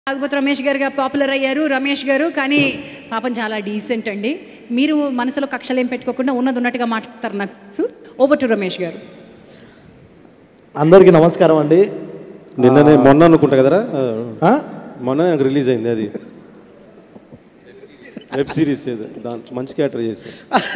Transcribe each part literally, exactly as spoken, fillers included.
నాగపతి Ramesh గారుగా popular అయ్యారు రమేష్ గారు. కానీ పాపం చాలా డీసెంట్ అండి. మీరు మనసులో కక్షలు ఏం పెట్టుకోకుండా ఉన్నది ఉన్నట్టుగా మాట్లాడతారు నాకు తెలుసు. ఓవర్ టు రమేష్ గారు. అందరికీ నమస్కారం అండి. నిన్ననే మొన్న అనుకుంటా కదరా, మొన్న నాకు రిలీజ్ అయింది అది వెబ్ సిరీస్. దాని మంచి క్యారెక్టర్ చేశారు.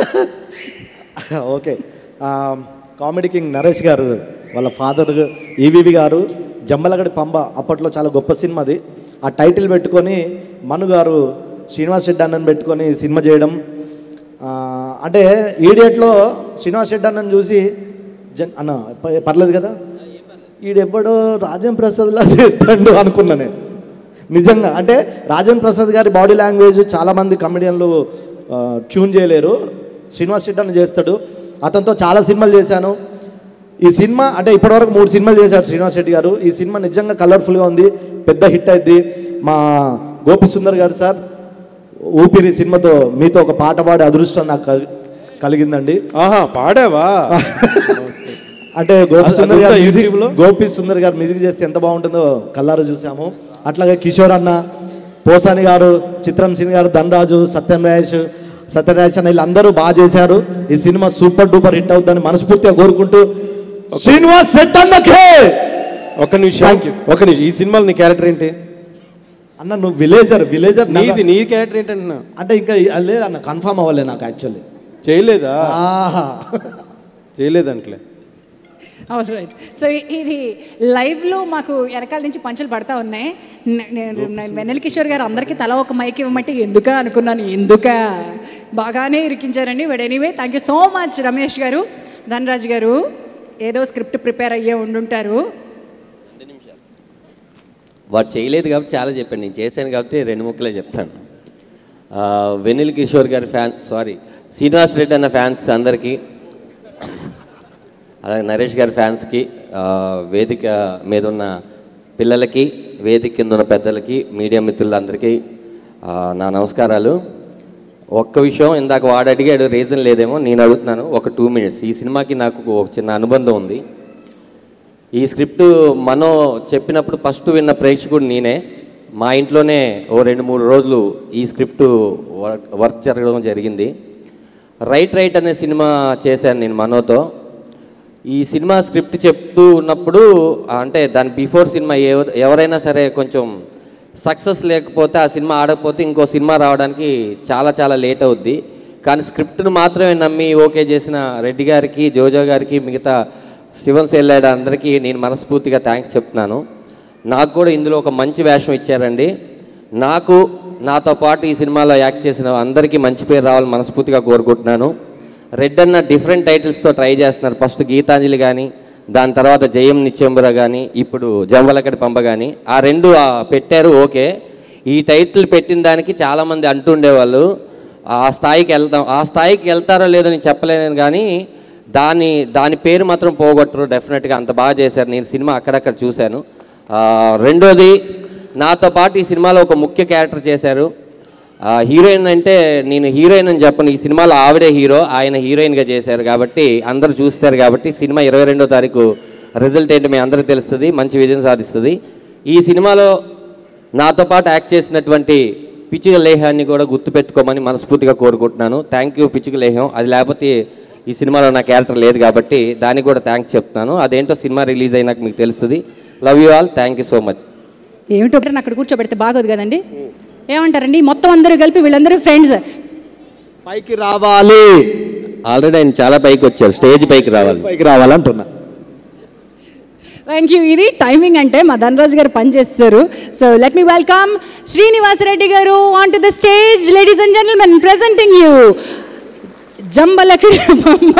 ఓకే, కామెడీ కింగ్ నరేష్ గారు వాళ్ళ ఫాదర్ ఈవీవి గారు జంబ లకడి పంబ అప్పట్లో చాలా గొప్ప సినిమా అది. ఆ టైటిల్ పెట్టుకొని మను గారు శ్రీనివాస్ రెడ్డి అన్నని పెట్టుకొని సినిమా చేయడం, అంటే ఈడియట్లో శ్రీనివాస్ రెడ్డి అన్నని చూసి జన్ అన్న పర్లేదు కదా ఈడెప్పుడో రాజేంద్ర ప్రసాద్లా చేస్తాడు అనుకున్నా నేను నిజంగా. అంటే రాజేంద్ర ప్రసాద్ గారి బాడీ లాంగ్వేజ్ చాలామంది కమెడియన్లు ట్యూన్ చేయలేరు, శ్రీనివాస్ రెడ్డి అన్న చేస్తాడు. అతనితో చాలా సినిమాలు చేశాను. ఈ సినిమా అంటే ఇప్పటివరకు మూడు సినిమాలు చేశాడు శ్రీనివాస్ రెడ్డి గారు. ఈ సినిమా నిజంగా కలర్ఫుల్గా ఉంది, పెద్ద హిట్ అయింది. మా గోపి సుందర్ గారు సార్ ఊపిరి సినిమాతో మీతో ఒక పాట పాడే అదృష్టం నాకు కలిగిందండి. ఆహా, పాడావా? అంటే గోపి సుందర్ గారు మ్యూజిక్ గోపి సుందర్ గారు మ్యూజిక్ చేస్తే ఎంత బాగుంటుందో కల్లారు చూసాము. అట్లాగే కిషోర్ అన్న, పోసాని గారు, చిత్రం శ్రీను గారు, ధనరాజు, సత్యం రాజేష్ సత్యరాజేష్ అన్న వీళ్ళందరూ బాగా చేశారు. ఈ సినిమా సూపర్ డూపర్ హిట్ అవుతుందని మనస్ఫూర్తిగా కోరుకుంటూ శ్రీనివాస్ రెడ్డి అన్నకే ఒక నిమిషం ఒక నిమిషం ఈ సినిమాలో నీ క్యారెక్టర్ ఏంటి అన్న? నువ్వు విలేజర్ విలేజర్ నీది నీ క్యారెక్టర్ ఏంటన్నా? అంటే ఇంకా లేదు అన్న, కన్ఫామ్ అవ్వలే నాకు యాక్చువల్లీ. చేయలేదా? చేయలేదంటలే. All right. సో ఇది లైవ్లో మాకు వెనకాల నుంచి పంచులు పడతా ఉన్నాయి. వెన్నెల కిషోర్ గారు అందరికీ తల ఒక మైక్ ఇవ్వమంటే ఎందుక అనుకున్నాను, ఎందుక బాగానే ఇరికించారండి. But anyway thank you so much Ramesh గారు. ధనరాజ్ గారు ఏదో స్క్రిప్ట్ ప్రిపేర్ అయ్యే ఉండుంటారు. వాడు చేయలేదు కాబట్టి చాలా చెప్పాను, నేను చేశాను కాబట్టి రెండు ముక్కలే చెప్తాను. వెన్నెల కిషోర్ గారి ఫ్యాన్స్, సారీ శ్రీనివాస్ రెడ్డి అన్న ఫ్యాన్స్ అందరికీ, అలాగే నరేష్ గారి ఫ్యాన్స్కి, వేదిక మీద ఉన్న పిల్లలకి, వేదిక కింద ఉన్న పెద్దలకి, మీడియా మిత్రులందరికీ నా నమస్కారాలు. ఒక్క విషయం ఇందాక వాడు అడిగాడు, రీజన్ లేదేమో, నేను అడుగుతున్నాను. ఒక టూ మినిట్స్ ఈ సినిమాకి నాకు ఒక చిన్న అనుబంధం ఉంది. ఈ స్క్రిప్ట్ మనో చెప్పినప్పుడు ఫస్ట్ విన్న ప్రేక్షకుడు నేనే. మా ఇంట్లోనే ఓ రెండు మూడు రోజులు ఈ స్క్రిప్ట్ వర్క్ వర్క్ జరగడం జరిగింది. రైట్ రైట్ అనే సినిమా చేశాను నేను మనోతో. ఈ సినిమా స్క్రిప్ట్ చెప్తూ ఉన్నప్పుడు అంటే దాని బిఫోర్ సినిమా ఎవరైనా సరే కొంచెం సక్సెస్ లేకపోతే ఆ సినిమా ఆడకపోతే ఇంకో సినిమా రావడానికి చాలా చాలా లేట్ అవుద్ది. కానీ స్క్రిప్ట్ను మాత్రమే నమ్మి ఓకే చేసిన రెడ్డి గారికి, జోజో గారికి, మిగతా శివన్ సెల్లాడ అందరికీ నేను మనస్ఫూర్తిగా థ్యాంక్స్ చెప్తున్నాను. నాకు కూడా ఇందులో ఒక మంచి వేషం ఇచ్చారండి. నాకు నాతో పాటు ఈ సినిమాలో యాక్ట్ చేసిన అందరికీ మంచి పేరు రావాలని మనస్ఫూర్తిగా కోరుకుంటున్నాను. రెడ్ అన్న డిఫరెంట్ టైటిల్స్తో ట్రై చేస్తున్నారు. ఫస్ట్ గీతాంజలి కానీ, దాని తర్వాత జయం నిత్యంబుర కానీ, ఇప్పుడు జంబ లకడి పంబ కానీ, ఆ రెండు పెట్టారు. ఓకే, ఈ టైటిల్ పెట్టిన దానికి చాలామంది అంటుండేవాళ్ళు ఆ స్థాయికి వెళ్తాం, ఆ స్థాయికి వెళ్తారో లేదో నేను చెప్పలేను, కానీ దాని దాని పేరు మాత్రం పోగొట్టరు. డెఫినెట్గా అంత బాగా చేశారు. నేను సినిమా అక్కడక్కడ చూశాను. రెండోది, నాతో పాటు ఈ సినిమాలో ఒక ముఖ్య క్యారెక్టర్ చేశారు. హీరోయిన్ అంటే నేను హీరోయిన్ అని చెప్పను, ఈ సినిమాలో ఆవిడే హీరో, ఆయన హీరోయిన్గా చేశారు కాబట్టి అందరూ చూస్తారు. కాబట్టి సినిమా ఇరవై రెండో తారీఖు రిజల్ట్ ఏంటి మీ అందరికీ తెలుస్తుంది, మంచి విజయం సాధిస్తుంది. ఈ సినిమాలో నాతో పాటు యాక్ట్ చేసినటువంటి పిచ్చుక లేహాన్ని కూడా గుర్తుపెట్టుకోమని మనస్ఫూర్తిగా కోరుకుంటున్నాను. థ్యాంక్ యూ పిచ్చుక లేహం. అది లేకపోతే ఈ సినిమాలో నా క్యారెక్టర్ లేదు కాబట్టి దానికి కూడా థ్యాంక్స్ చెప్తున్నాను. అదేంటో సినిమా రిలీజ్ అయినాక మీకు తెలుస్తుంది. Love you all, thank you so much. ఏమిటో అక్కడ కూర్చోబెడితే బాగోదు కదండి, ఏమంటారండి? మొత్తం అందరూ కలిపి వీళ్ళందరూ ఫ్రెండ్స్ పైకి రావాలి. ఆల్రెడీ ఆయన చాలా పైకి వచ్చారు, స్టేజ్ పైకి రావాలి, పైకి రావాలంటున్నా. Thank you. ఇది టైమింగ్ అంటే మా ధనరాజ్ గారు పనిచేస్తారు. So let me welcome Srinivas Reddy గారు on to the stage. Ladies and gentlemen, presenting you Jamba Lakadi Pamba.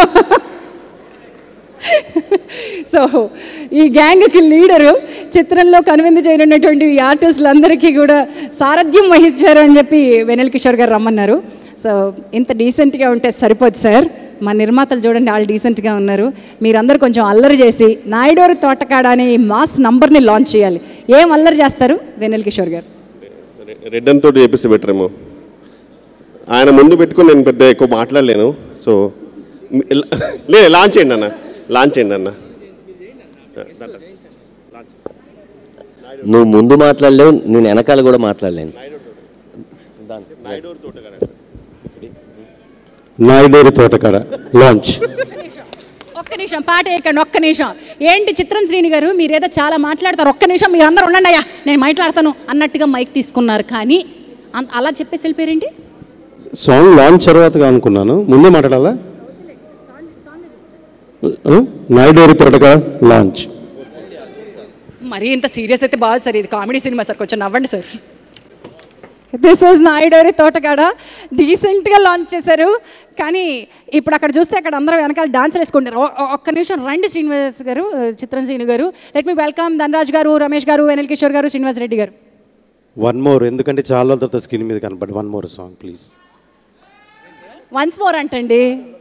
So ఈ గ్యాంగ్కి లీడరు, చిత్రంలో కనువిందు చేయనున్నటువంటి ఈ ఆర్టిస్టులందరికీ కూడా సారథ్యం వహించారు అని చెప్పి వెన్నెల కిషోర్ గారు రమ్మన్నారు. సో ఇంత డీసెంట్గా ఉంటే సరిపోదు సార్, మా నిర్మాతలు చూడండి వాళ్ళు డీసెంట్గా ఉన్నారు. మీరందరూ కొంచెం అల్లరి చేసి నాయుడోరు తోటకాడ అనే ఈ మాస్ నంబర్ని లాంచ్ చేయాలి. ఏం అల్లరి చేస్తారు వెన్నెల కిషోర్ గారు? రెడ్డన్ తోటి చెప్పేసి బెటరేమో, ఆయన ముందు పెట్టుకుని నేను పెద్ద ఎక్కువ మాట్లాడలేను. సో లే లాంచ్ చేయండి అన్న, లాంచ్ చేయండి అన్న. నువ్వు ముందు మాట్లాడలేవు, నేను వెనకాల కూడా మాట్లాడలేను. నాయుడూరి తోటకాడ లాంచ్. ఒక్క నిమిషం పాట వేయకండి, ఒక్క నిమిషం. ఏంటి చిత్రం శ్రీని గారు మీరేదో చాలా మాట్లాడతారు, ఒక్క నిమిషం మీరు అందరూ ఉండండి అయ్యా నేను మాట్లాడతాను అన్నట్టుగా మైక్ తీసుకున్నారు, కానీ అలా చెప్పేసి వెళ్ళిపోయారేంటి? సాంగ్ లాంచ్ తర్వాతగా అనుకున్నాను, ముందే మాట్లాడాలా? నాయుడూరి తోటకాడ లాంచ్. మరీ ఇంత సీరియస్ అయితే బాగా సార్, ఇది కామెడీ సినిమా సార్, కొంచెం నవ్వండి sir. This is Naidoori Thotakada డీసెంట్గా లాంచ్ చేశారు, కానీ ఇప్పుడు అక్కడ చూస్తే అక్కడ అందరూ వెనకాల డాన్సులు వేసుకుంటారు. ఒక్క నిమిషం రండి శ్రీనివాస్ గారు, చిత్రం శ్రీను గారు. లెట్ మీ వెల్కమ్ ధనరాజ్ గారు, రమేష్ గారు, వెనల్ కిషోర్ గారు, శ్రీనివాస్ రెడ్డి గారు. వన్ మోర్, ఎందుకంటే చాలా రోజుల తర్వాత స్క్రీన్ మీద కనపడి one more song please. Once more అంటండి,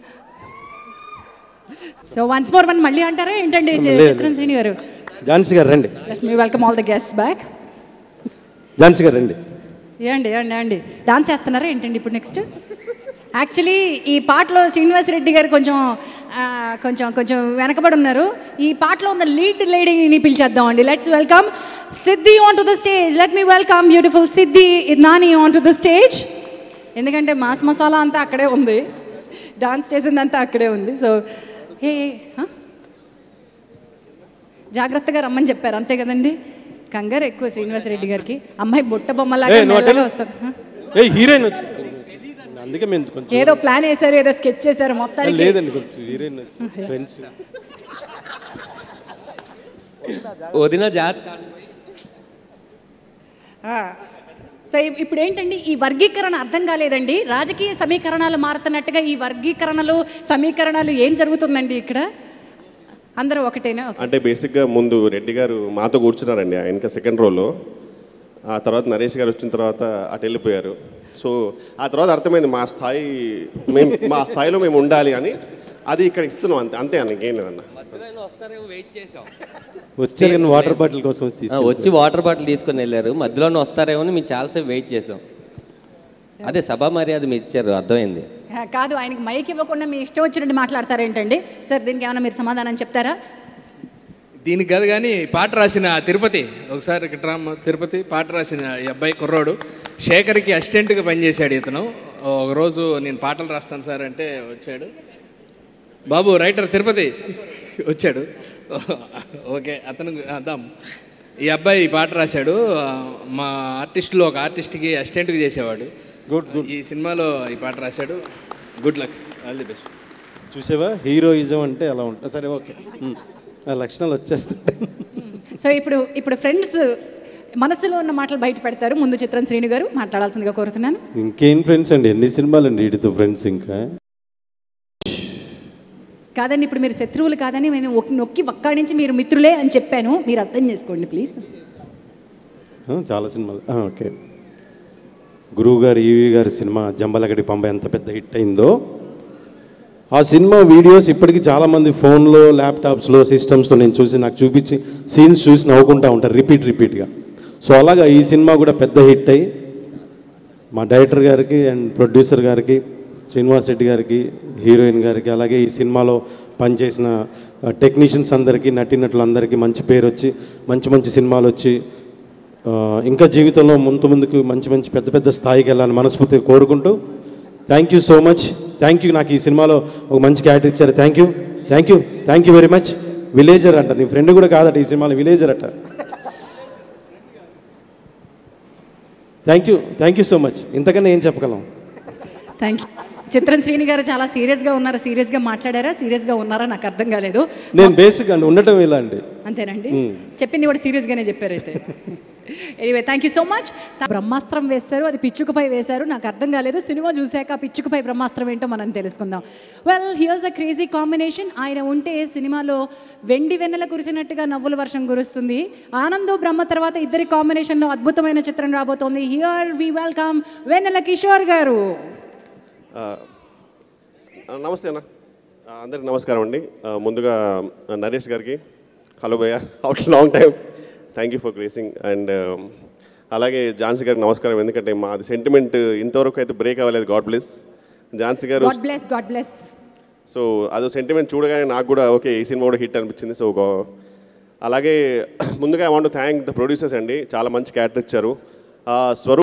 సో వన్స్ మోర్ వన్ మళ్ళీ అంటారా ఏంటండి చిత్రం శ్రీని గారు? ఝాన్సీ గారు రండి. Let me welcome all the guests back. Jhansi గారు రండి. ఏమండి ఏమండి ఏమండి డాన్స్ చేస్తున్నారా ఏంటండి ఇప్పుడు నెక్స్ట్? యాక్చువల్లీ ఈ పాటలో శ్రీనివాస్ రెడ్డి గారు కొంచెం కొంచెం కొంచెం వెనకబడి ఉన్నారు. ఈ పాటలో ఉన్న లీడ్ లేడీని పిలిచేద్దాం అండి. Let's welcome Siddhi on to the stage. Let me welcome beautiful Siddhi Nani on to the stage. ఎందుకంటే మాస్ మసాలా అంతా అక్కడే ఉంది, డాన్స్ చేసిందంతా అక్కడే ఉంది. సో ఏ జాగ్రత్తగా రమ్మని చెప్పారు అంతే కదండి, కంగారు ఎక్కువ శ్రీనివాస్ రెడ్డి గారికి. అమ్మాయి బుట్ట బొమ్మలాగా వస్తుంది, అందుకే మేము కొంచెం ఏదో ప్లాన్ వేసారు, ఏదో స్కెచ్ చేశారు మొత్తానికి. లేదండి కొంచెం హీరోయిన్ ఫ్రెండ్స్. వదిన జాత్. సో ఇప్పుడు ఏంటండి ఈ వర్గీకరణ అర్థం కాలేదండి. రాజకీయ సమీకరణాలు మారుతున్నట్టుగా ఈ వర్గీకరణలు సమీకరణాలు ఏం జరుగుతుందండి ఇక్కడ? అందరూ ఒకటేనా? అంటే బేసిక్గా ముందు రెడ్డి గారు మాతో కూర్చున్నారండి ఆయనక సెకండ్ రోలో, ఆ తర్వాత నరేష్ గారు వచ్చిన తర్వాత అటు వెళ్ళిపోయారు. సో ఆ తర్వాత అర్థమైంది మా స్థాయి మేము మా స్థాయిలో మేము ఉండాలి అని, అది ఇక్కడ ఇస్తున్నాం అంతే అంతే అన్న, ఇంకేం లేదన్న. వచ్చారు వాటర్ బాటిల్ కోసం వచ్చి వాటర్ బాటిల్ తీసుకొని వెళ్ళారు, మధ్యలోనే వస్తారేమో అని మేము చాలాసేపు వెయిట్ చేసాం. అదే సభా మర్యాద మీరు ఇచ్చారు, అర్థమైంది. కాదు ఆయనకి మైక్ ఇవ్వకుండా మీ ఇష్టం వచ్చినట్టు మాట్లాడతారేంటండి సార్? దీనికి ఏమైనా మీరు సమాధానం చెప్తారా? దీనికి కాదు కానీ పాట రాసిన తిరుపతి, ఒకసారి ఇక్కడ తిరుపతి పాట రాసిన ఈ అబ్బాయి కుర్రోడు శేఖర్కి అసిస్టెంట్గా పనిచేశాడు ఇతను. ఒకరోజు నేను పాటలు రాస్తాను సార్ అంటే వచ్చాడు, బాబు రైటర్ తిరుపతి వచ్చాడు. ఓకే అతను అదాం ఈ అబ్బాయి ఈ పాట రాశాడు, మా ఆర్టిస్టులో ఒక ఆర్టిస్ట్కి అసిస్టెంట్గా చేసేవాడు. Good good. ఈ సినిమాలో ఈ పాట రాశాడు. Good luck, all the best. చూసావా హీరోయిజం అంటే అలా ఉంటుంది. సరే ఓకే, లక్షణాలు వచ్చేస్తాయి. సో ఇప్పుడు ఇప్పుడు ఫ్రెండ్స్ మనసులో ఉన్న మాటలు బయట పెడతారు. ముందు చిత్రం శ్రీను గారు మాట్లాడాల్సిందిగా కోరుతున్నాను. ఇంకేం ఫ్రెండ్స్ అండి, ఎన్ని సినిమాలు అండి వీటితో ఫ్రెండ్స్. ఇంకా కాదండి, ఇప్పుడు మీరు శత్రువులు కాదని నేను నొక్కి ఒక్కడి నుంచి మీరు మిత్రులే అని చెప్పాను, మీరు అర్థం చేసుకోండి ప్లీజ్. చాలా సినిమాలు. ఓకే, గురువు గారు ఈవి గారి సినిమా జంబ లకడి పంబ ఎంత పెద్ద హిట్ అయిందో, ఆ సినిమా వీడియోస్ ఇప్పటికీ చాలామంది ఫోన్లో ల్యాప్టాప్స్లో సిస్టమ్స్లో నేను చూసి నాకు చూపించి సీన్స్ చూసి నవ్వుకుంటూ ఉంటారు రిపీట్ రిపీట్గా. సో అలాగా ఈ సినిమా కూడా పెద్ద హిట్ అయ్యి మా డైరెక్టర్ గారికి అండ్ ప్రొడ్యూసర్ గారికి, శ్రీనివాస్ రెడ్డి గారికి, హీరోయిన్ గారికి, అలాగే ఈ సినిమాలో పనిచేసిన టెక్నీషియన్స్ అందరికీ, నటీనటులందరికీ మంచి పేరు వచ్చి మంచి మంచి సినిమాలు వచ్చి ఇంకా జీవితంలో ముందు ముందుకు మంచి మంచి పెద్ద పెద్ద స్థాయికి వెళ్ళాలని మనస్ఫూర్తిగా కోరుకుంటూ thank you so much. Thank you, నాకు ఈ సినిమాలో ఒక మంచి క్యారెక్టర్ ఇచ్చారు. Thank you thank you thank you very much. Villager అంట, నీ ఫ్రెండ్ కూడా కాదట ఈ సినిమాలో, విలేజర్ అట. Thank you thank you so much. ఇంతకన్నా ఏం చెప్పగలం? Thank you. చిత్రం శ్రీని గారు చాలా సీరియస్గా ఉన్నారు, సీరియస్గా మాట్లాడారా, సీరియస్గా ఉన్నారా నాకు అర్థం కాలేదు. నేను బేసిక్ అండి ఉండటం ఇలా అండి. అంతేనండి, చెప్పింది కూడా సీరియస్గానే చెప్పారు అయితే. Anyway thank you so much. బ్రహ్మాస్త్రం వేశారు, అది పిచ్చుకపై వేశారు, నాకు అర్థం కాలేదు. సినిమా చూశాక పిచ్చుకపై బ్రహ్మాస్త్రం ఏంటో మనం తెలుసుకుందాం. Well here's a crazy combination. ఆయన ఉంటే సినిమాలో వెండి వెన్నెల కురిసినట్టుగా నవ్వుల వర్షం కురుస్తుంది. ఆనందో బ్రహ్మ తర్వాత ఇద్దరి కాంబినేషన్లో అద్భుతమైన చిత్రం రాబోతోంది. Here we welcome Vennela Kishore గారు. నమస్తే అన్న, అందరికి నమస్కారం అండి. ముందుగా నరేష్ గారికి హలో భయ్య, out long time, thank you for gracing. And అలాగే ఝాన్సీ గారికి నమస్కారం, ఎందుకంటే మాది సెంటిమెంట్ ఇంతవరకు అయితే బ్రేక్ అవ్వలేదు. గాడ్ బ్లెస్ ఝాన్సీ గారు. God bless god bless. So అదో సెంటిమెంట్ చూడగానే నాకు కూడా ఓకే ఈ సినిమా కూడా హిట్ అనిపించింది. సో అలాగే ముందుగా I want to thank the producers అండి, చాలా మంచి క్యారెక్టర్ ఇచ్చారు. స్వరూప్